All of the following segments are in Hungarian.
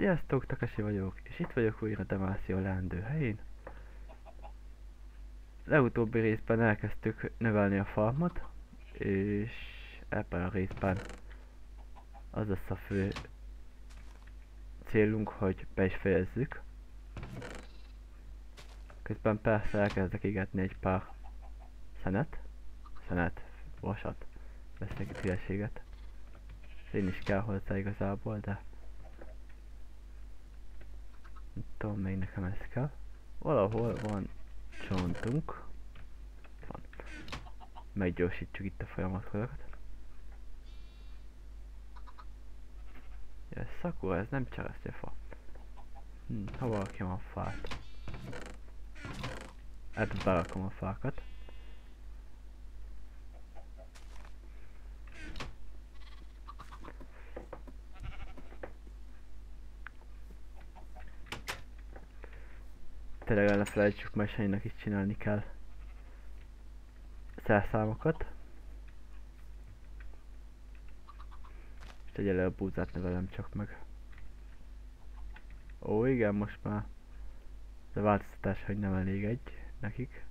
Sziasztok, Takashi vagyok, és itt vagyok újra Demacia leendő helyén. Legutóbbi részben elkezdtük növelni a farmot, és ebben a részben az lesz a fő célunk, hogy be is fejezzük. Közben persze elkezdek égetni egy pár szenet, vasat, vesznek itt hülyeséget. Én is kell hozzá igazából, de nem tudom, még nekem ez kell. Valahol van csontunk. Van. Meggyorsítsuk itt a folyamatokat. Ja, Sakura, ez nem cseresznyefa. Ha valaki van fát. Ebbe berakom a fákat. Tényleg el ne felejtsük, mert Shane-nak is csinálni kell szerszámokat. És egyelőre a búzát nevelem csak meg. Ó igen, most már a változtatás, hogy nem elég egy nekik.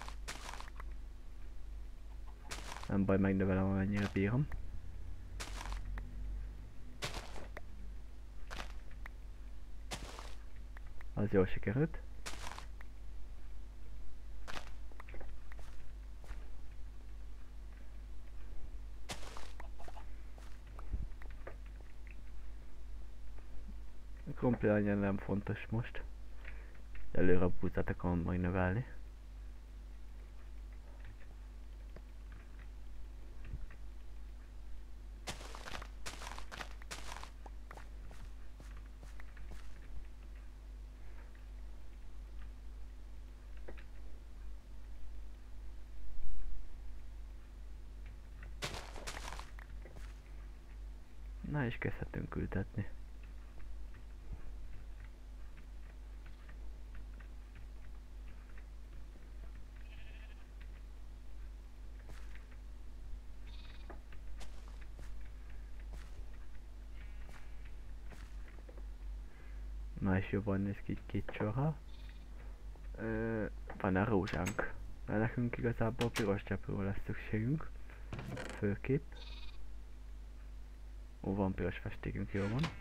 Nem baj, megnövelem, amennyire bírom. Az jól sikerült. A krumpli annyira nem fontos most. Előre a búzát akarom majd növelni. Na és kezdhetünk ültetni. Na és jobban néz ki két sorra. Van a rózsánk. Mert nekünk igazából piros cseppről lesz szükségünk. Főképp. Ó, van piros festékünk, jó van.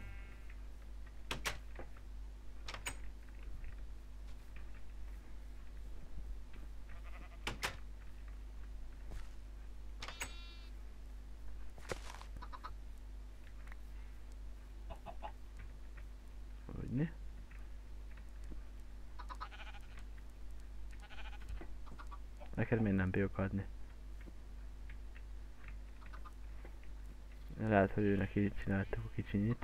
Úgyne. Neked miért nem bírok adni? Lehet, hogy őnek így csináltuk a kicsinyit.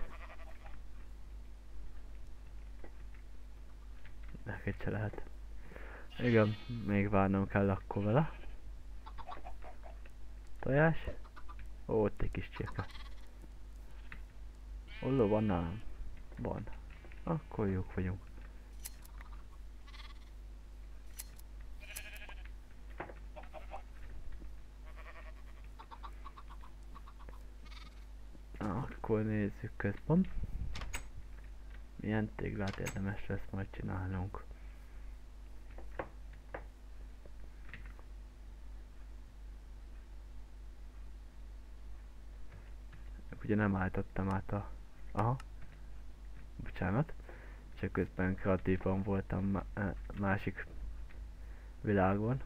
Neked se lehet. Igen, még várnom kell akkor vele. Tojás. Ó, ott egy kis csirke. Olló van nálam? Van. Akkor jók vagyunk. Akkor nézzük közben. Milyen téglát érdemes lesz majd csinálnunk. Ugye nem állítottam át a... Aha. Bocsánat. Csak közben kreatívan voltam másik világon.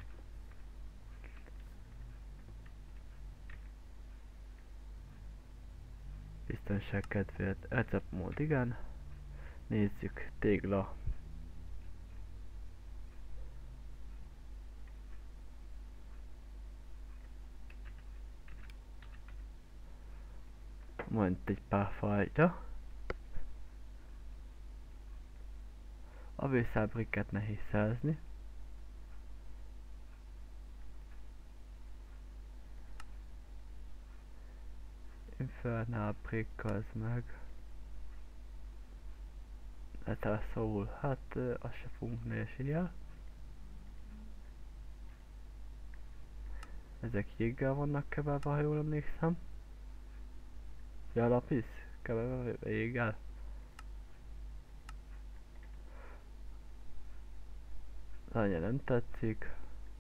Biztonság kedvéért receptmód, igen. Nézzük, tégla. Majd egy pár fajta. A vészálbrikket nehéz szerezni. Infernal brick az meg. Letter Soul, hát azt se fogunk nehézséggel. Ezek jéggel vannak keverve, ha jól emlékszem. Ja, lapis? Keverve jéggel? Anya nem tetszik.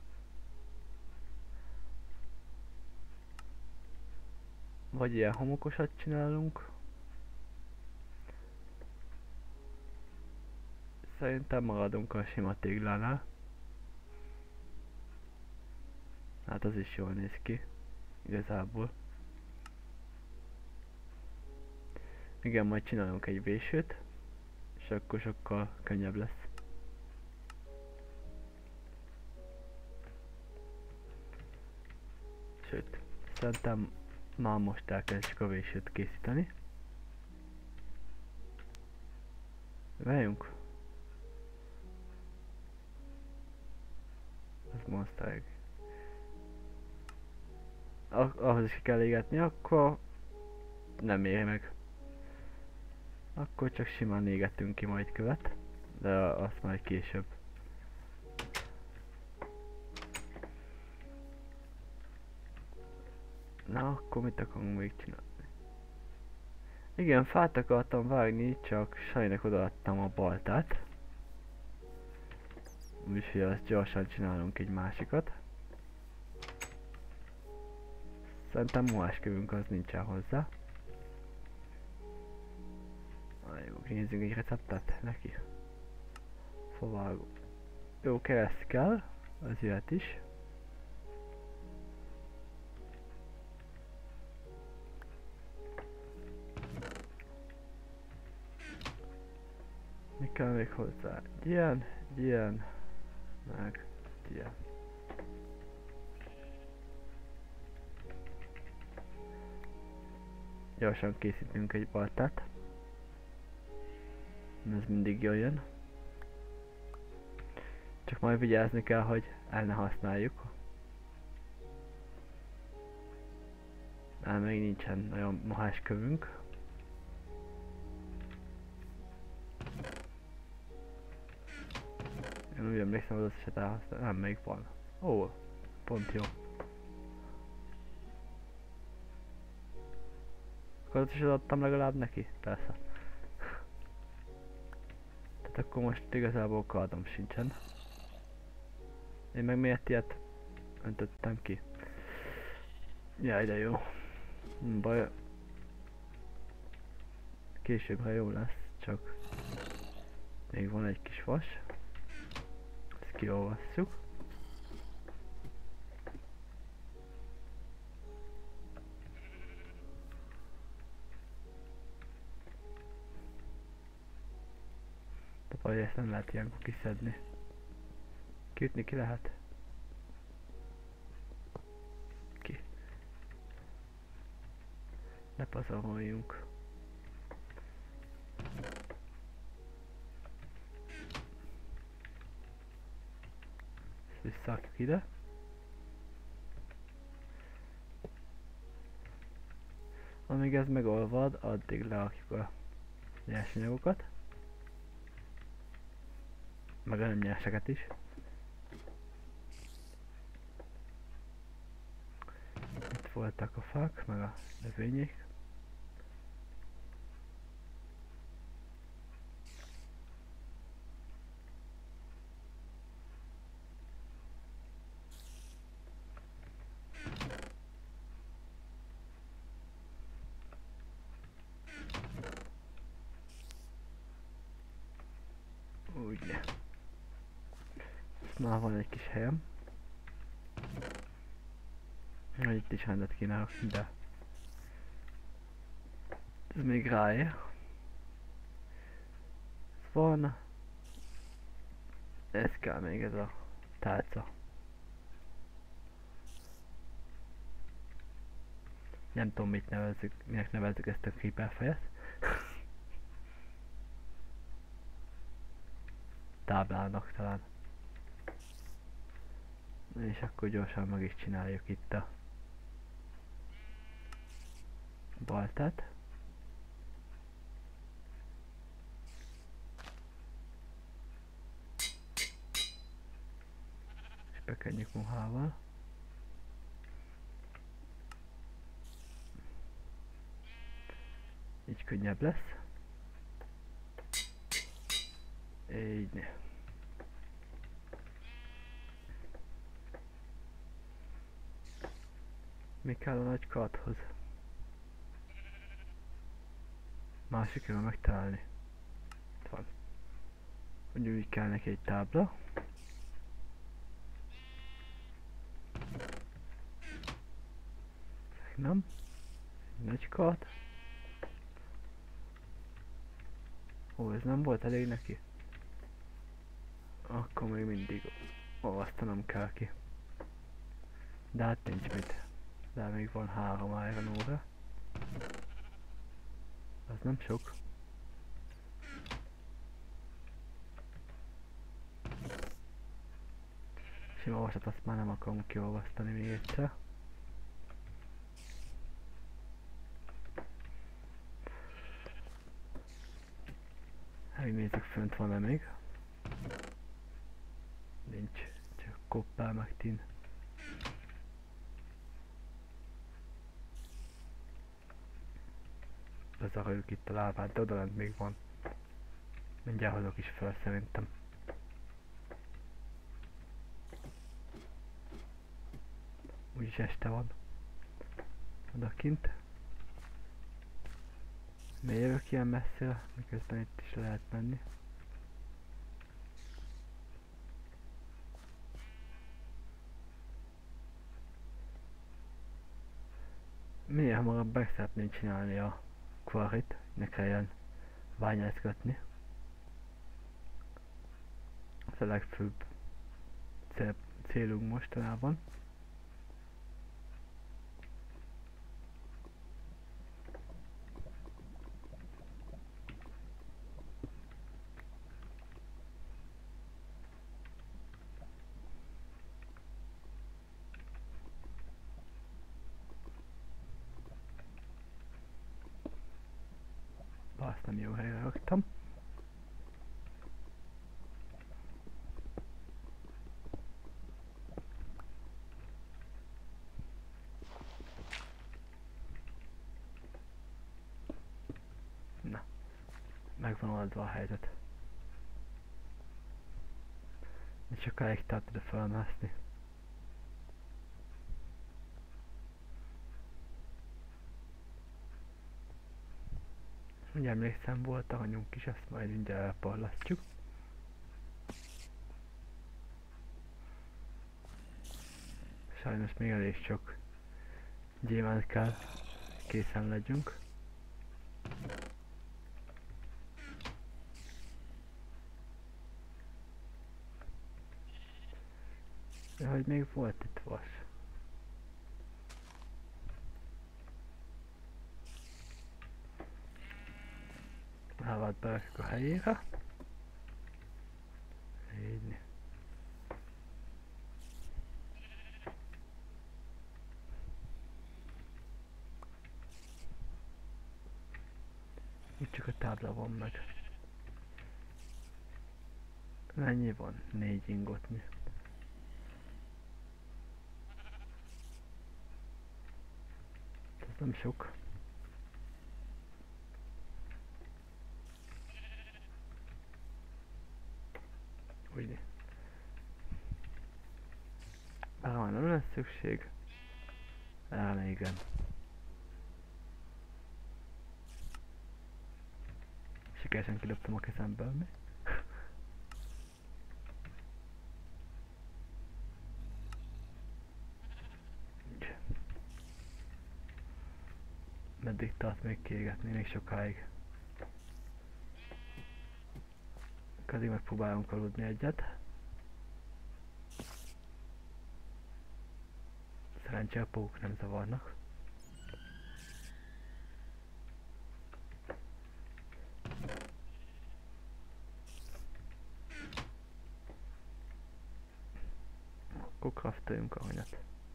Vagy ilyen homokosat csinálunk. Szerintem maradunk a sima téglánál. Hát az is jól néz ki. Igazából. Igen, majd csinálunk egy vésőt. És akkor sokkal könnyebb lesz. Sőt, szerintem már most elkezdjük a vésőt készíteni. Várjunk. Ez Monster Egg. Ahhoz is kell égetni, akkor nem éri meg. Akkor csak simán égetünk ki majd követ, de azt majd később. Na, akkor mit akarunk még csinálni? Igen, fát akartam vágni, csak Sajnak odaadtam a baltát. Úgyhogy azt gyorsan csinálunk egy másikat. Szerintem moháskövünk az nincsen hozzá. Jó, nézzünk egy receptet neki. Fovágó. Jó, kereszt kell, az jöhet is. Mi kell még hozzá? Ilyen, meg ilyen. Gyorsan készítünk egy baltát. Ez mindig jól jön. Csak majd vigyázni kell, hogy el ne használjuk. Még nincsen olyan moháskövünk. Én úgy emlékszem, hogy az eset elhasználom. Nem, még van. Ó, pont jó. Akkor azt is adtam legalább neki? Persze. Tehát akkor most igazából kardom sincsen. Én meg miért ilyet öntöttem ki? Jaj, de jó. Baj. Később, ha jó lesz, csak még van egy kis vas. Ezt kiolvasszuk. De baj, ezt nem lehet ilyenkor kiszedni. Kiütni ki lehet? Ki. Ne pazaroljunk. Ezt visszarakjuk ide. Amíg ez megolvad, addig lerakjuk a nyersanyagokat. Meg a nem nyerseket is. Itt voltak a fák, meg a növények. Ugye. Már van egy kis helyem. Itt is rendet kéne rakni, de ez még ráér. Ez van. Ez kell még, ez a tálca. Nem tudom mit nevezzük, minek nevezzük ezt a creeper fejet. Táblának talán. És akkor gyorsan meg is csináljuk itt a baltát. És bekenjük mohával. Így könnyebb lesz. Így ne. Mi kell a nagy karthoz? Már sikerül megtalálni. Itt van. Ugyanúgy kell neki egy tábla. Nem. Egy nagy kart. Ó, ez nem volt elég neki. Akkor még mindig olvasztanom kell ki. De hát nincs mit. De még van 3 iron óra. Az nem sok. Sima olvasat azt már nem akarom kiolvasztani még egyszer. Megnézzük, fönt van-e még. Nincs, csak koppál meg tin. Bezaroljuk itt a lávát, de odalent még van. Mindjárt hozok is fel szerintem. Úgyis este van. Odakint. Miért jövök ilyen messzire, miközben itt is lehet menni. Minél hamarabb meg szeretném csinálni a quarryt, ne kelljen bányászgatni. Ez a legfőbb célunk mostanában. Azt nem jó helyre raktam. Na, megvan oldva a helyzet. De sokáig tart ide felmászni. Ugye emlékszem, volt aranyunk is, azt majd mindjárt elparlasztjuk. Sajnos még elég sok gyémánt kell, készen legyünk. De hogy még volt itt vas. Lávát berakjuk a helyére. Így. Itt csak a tábla van meg. Mennyi van? 4 ingotnyi. Ez nem sok. Úgy. Bár már nem lesz szükség. Erre igen. Sikeresen kidobtam a kezemből, mi? Meddig tart még kiégetni, még sokáig. Addig megpróbálunk aludni egyet. Szerencsére a pók nem zavarnak. Akkor craftoljunk aranyat.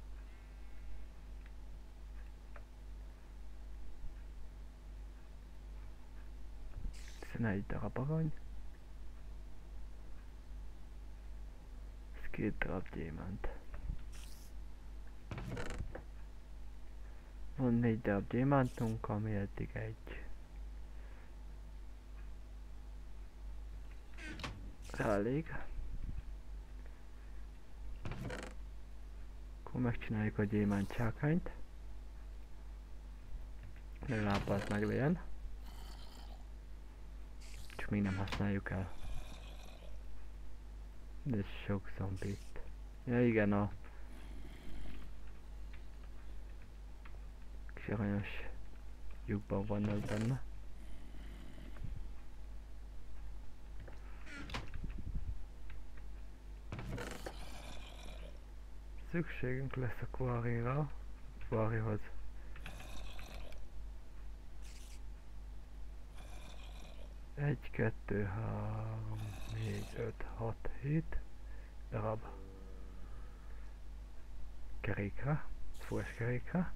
11 darab arany. Ez 2 darab gyémánt. Van 4 darab gyémántunk, ami eddig egy. Elég. Akkor megcsináljuk a gyémánt csákányt. Legalább az meg legyen. Csak még nem használjuk el. De sok zombit. Ja igen, a kis aranyos lyukban vannak benne. Szükségünk lesz a quarryra, quarryhoz. Egy, kettő, három, négy, öt, hat, hét darab kerékre, fúrás kerékre.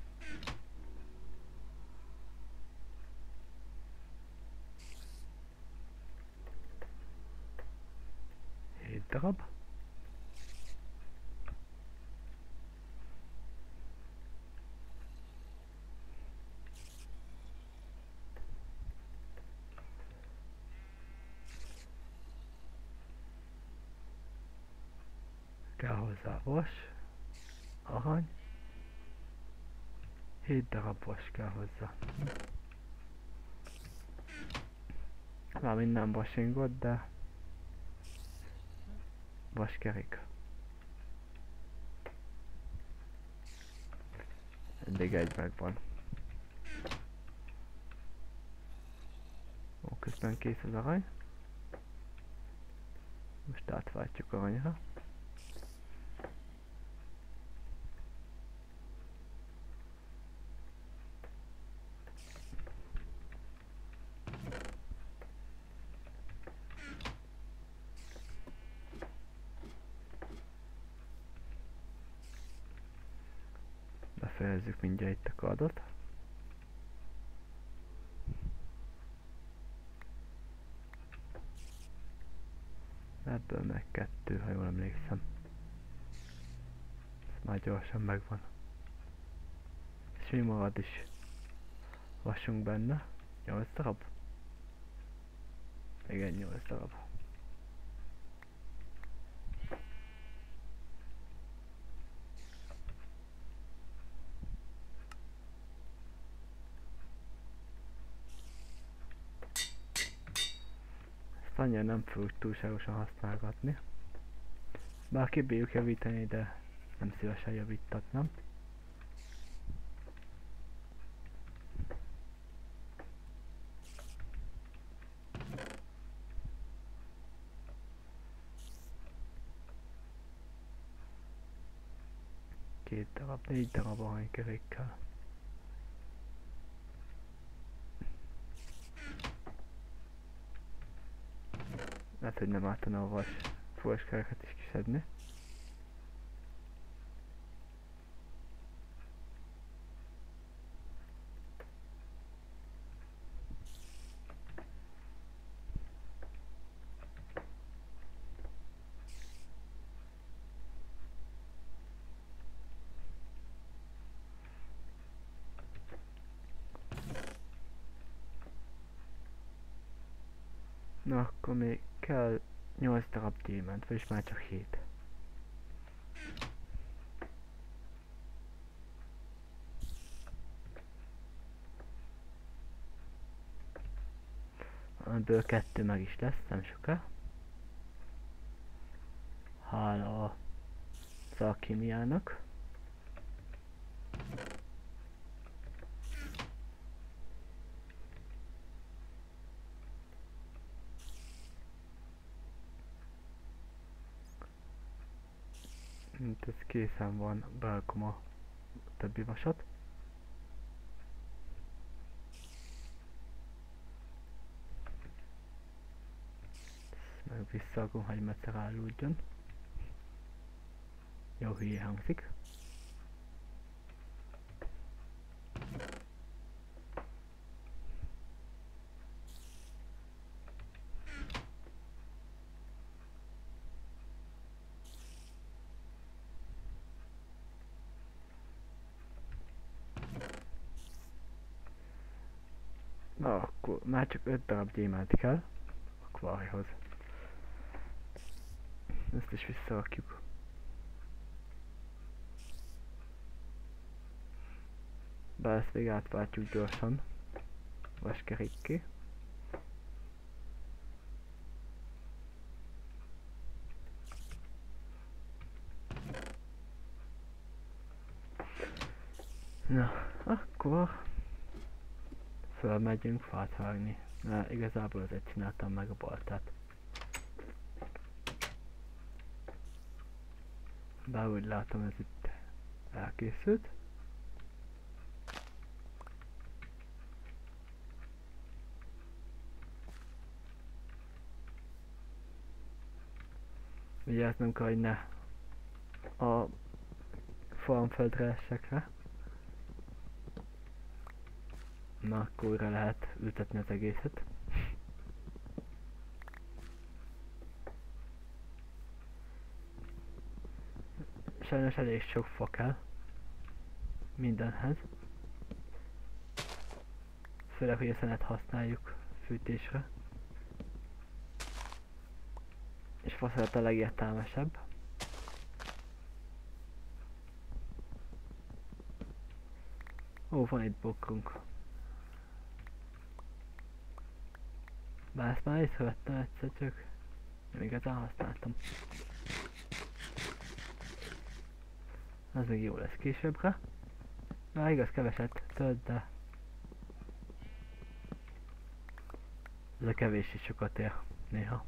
Hét darab. Kell hozzá vas, arany. 7 darab vas kell hozzá. Már minden vasingot, de vaskerék. Eddig egy megvan. Ó, közben kész az arany. Most átváltjuk aranyra. Befejezzük mindjárt itt a kardot. Ebből meg 2, ha jól emlékszem. Ez már gyorsan megvan. És mi marad is? Vasunk benne. 8 darab? Igen, 8 darab. Ezt annyira nem fogjuk túlságosan használgatni. Bár kibírjuk javítani, de nem szívesen javítatnám. Két darab, 4 darab aranykerékkel. Lehet, hogy nem ártana a vas forráskereket is kiszedni. Na akkor még kell 8 darab gyémánt, vagyis már csak 7. Ebből 2 meg is lesz, nem soká. Hála az alkimiának. Mint ez készen van, berakom a többi vasat. Ezt meg visszaagom, hogy megszerálódjon. Jó hülye hangzik. Na akkor már csak 5 darab gyémánt kell a quarryhoz. Ezt is visszarakjuk. De ezt még átváltjuk gyorsan. Vaskerékké. Na, akkor fölmegyünk fát vágni. Na, igazából azért csináltam meg a baltát. Bár úgy látom, ez itt elkészült. Vigyáznom kell, hogy ne a farmföldre essek rá. Na, akkor újra lehet ültetni az egészet. Sajnos elég sok fa kell mindenhez. Főleg, hogy a szenet használjuk fűtésre. És faszolat a legértelmesebb. Ó, van itt bokrunk. Bár ezt már észrevettem egyszer, csak nem igazán használtam. Az még jó lesz későbbre. Na, igaz, keveset tölt, de ez a kevés is sokat ér néha.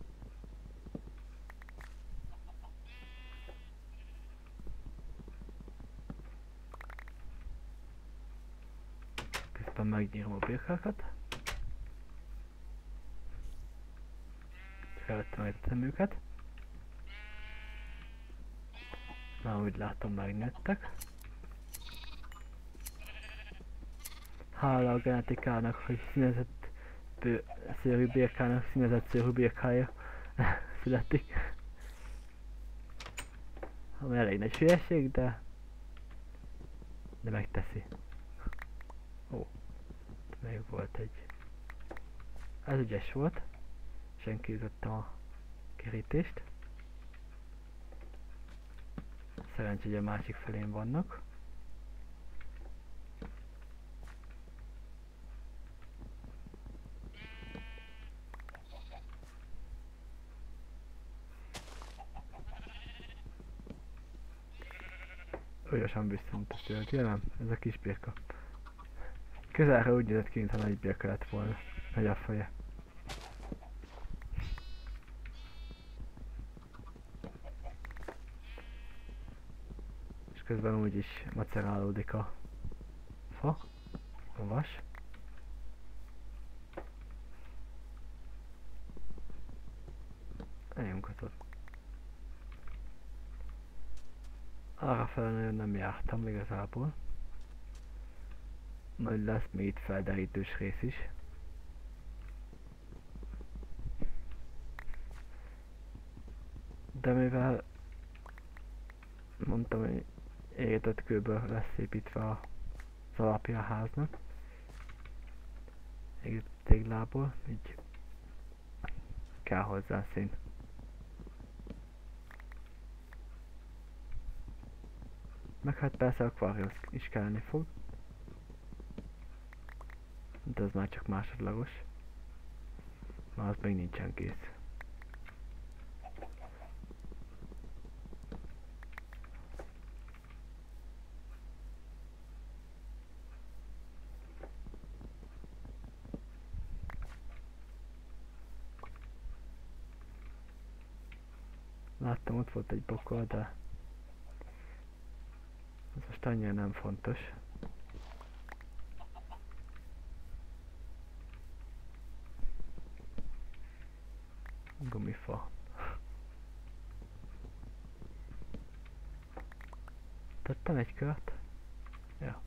Közben megnyírom a birkákat. Felvettem őket. Na, úgy látom, megnőttek. Hála a genetikának, hogy színezett szőrű birkának színezett szőrű birkája születik. Ami elég nagy hülyeség, de megteszi. Ó, még volt egy. Ez ügyes volt. Senki ütöttem a kerítést. Szerencsé, hogy a másik felén vannak. Olyasan visszamutatja, nem? Ez a kis birka. Közelre úgy nézett ki, mintha nagy birka lett volna. Nagy a feje. És közben úgy is macerálódik a fa, a vas. Elnyomkodott. Arrafele nagyon nem jártam igazából. Majd lesz még itt felderítős rész is. De mivel mondtam, hogy égetett kőből lesz építve az alapja a háznak. Égetett téglából, így kell hozzá szín. Meg hát persze akvárium is kelleni fog. De ez már csak másodlagos. Már az még nincsen kész. Láttam, ott volt egy bokor, de ez most annyira nem fontos. Gumifa. Tettem egy kört. Ja.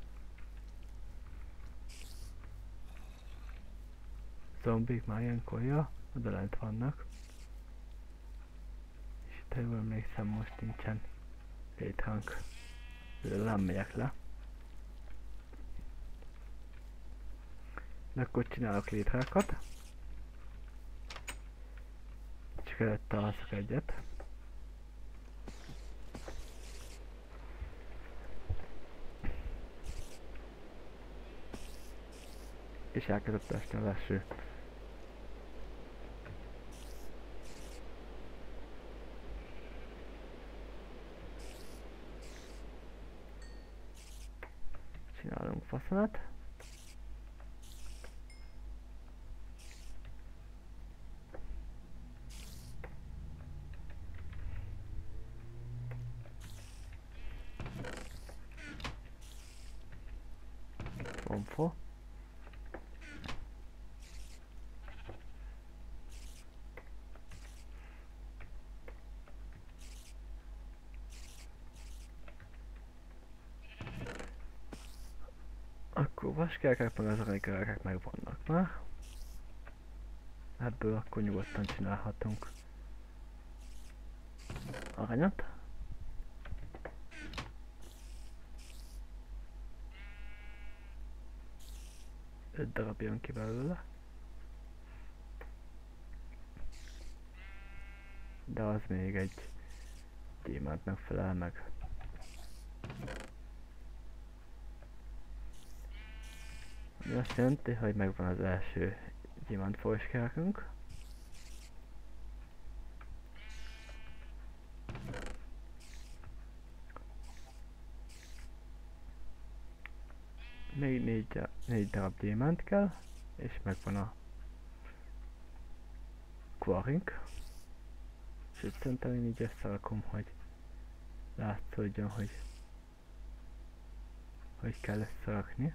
Zombik már ilyenkor, ja, oda lent vannak. És itt, ha jól emlékszem, most nincsen létránk. Nem megyek le. De akkor csinálok létrákat. Csak előtte alszok egyet. és elkezdett esni az eső. Csinálunk faszonat. Info. Akkor vaskelkek meg az aranykelkek meg vannak már. Ebből akkor nyugodtan csinálhatunk aranyat. Öt darab jön ki belőle. De az még egy gyémántnak felel meg. Ami azt jelenti, hogy megvan az első gyémánt folyoskelkünk. Még négy darab gyémánt kell, és megvan a quarrink. Sőt, szerintem én így összerakom, hogy látszódjon, hogy kell összerakni.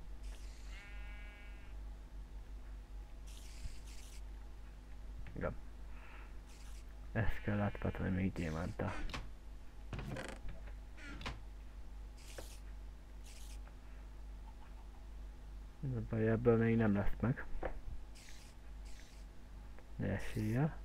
Igen. Ezt kell átpatolni még gyémánttal. Ez a baj, ebből még nem lesz meg. De eséllyel.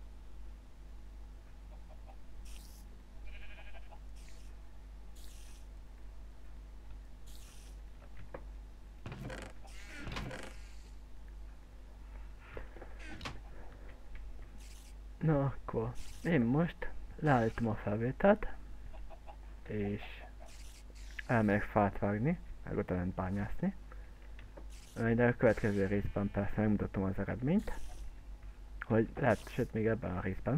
Na akkor én most leállítom a felvételt, és elmegyek fát vágni, meg ott ellent bányászni. De a következő részben persze megmutatom az eredményt, hogy lehet, sőt még ebben a részben.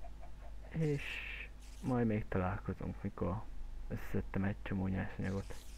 És majd még találkozunk, mikor összeszedtem egy csomó nyersanyagot.